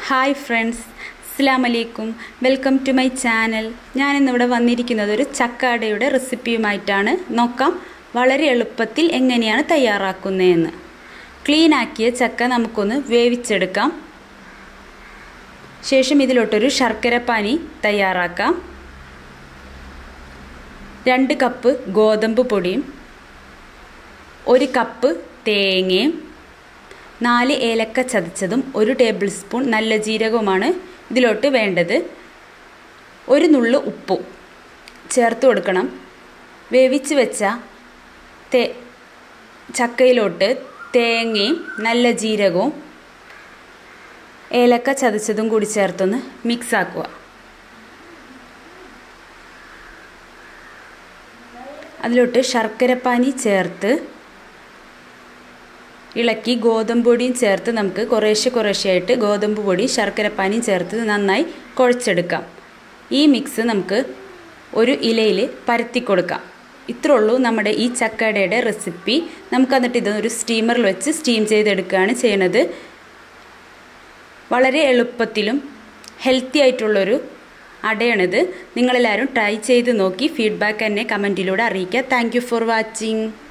Hi friends, അസ്സലാമു അലൈക്കും. Welcome to my channel. ഞാനിന്നിവിടെ വന്നിരിക്കുന്നത് ഒരു ചക്ക അടയുടെ റെസിപ്പിയുമായിട്ടാണ്. നോക്കാം വളരെ എളുപ്പത്തിൽ എങ്ങനെയാണ് തയ്യാറാക്കുന്നതെന്ന്. ക്ലീൻ ആക്കിയ ചക്ക നമുക്കൊന്ന് വേവിച്ചെടുക്കാം. ശേഷം ഇതിലോട്ടൊരു ശർക്കര പാനി തയ്യാറാക്കാം. 2 കപ്പ് ഗോതമ്പ് പൊടിയും 1 കപ്പ് തേങ്ങയും 4 ഏലക്ക ചതച്ചതും 1 ടേബിൾ സ്പൂൺ നല്ല ജീരകവുമാണ് ഇതിലോട്ട് വേണ്ടത്. 1 നുള്ളു ഉപ്പും ചേർത്ത് കൊടുക്കണം. വേവിച്ച് വെച്ച ചക്കയിലോട്ട് തേങ്ങയും നല്ല ജീരകവും ഏലക്ക ചതച്ചതും കൂടി ചേർത്തൊന്ന് മിക്സ് ആക്കുക. അതിലോട്ട് ശർക്കരപ്പാനി ചേർത്ത് ഇളക്കി ഗോതമ്പ് പൊടിയും ചേർത്ത് നമുക്ക് കുറേശ്ശെയായിട്ട് ഗോതമ്പ് പൊടി ശർക്കരപ്പാനിയും ചേർത്ത് നന്നായി കുഴച്ചെടുക്കാം. ഈ മിക്സ് നമുക്ക് ഒരു ഇലയിൽ പരത്തി കൊടുക്കാം. ഇത്രേ ഉള്ളൂ നമ്മുടെ ഈ ചക്കടയുടെ റെസിപ്പി. നമുക്ക് എന്നിട്ട് ഇതൊരു സ്റ്റീമറിൽ വെച്ച് സ്റ്റീം ചെയ്തെടുക്കുകയാണ് ചെയ്യുന്നത്. വളരെ എളുപ്പത്തിലും ഹെൽത്തി ആയിട്ടുള്ളൊരു അടയാണിത്. നിങ്ങളെല്ലാവരും ട്രൈ ചെയ്ത് നോക്കി ഫീഡ്ബാക്ക് എന്നെ കമൻറ്റിലൂടെ അറിയിക്കുക. Thank you for watching.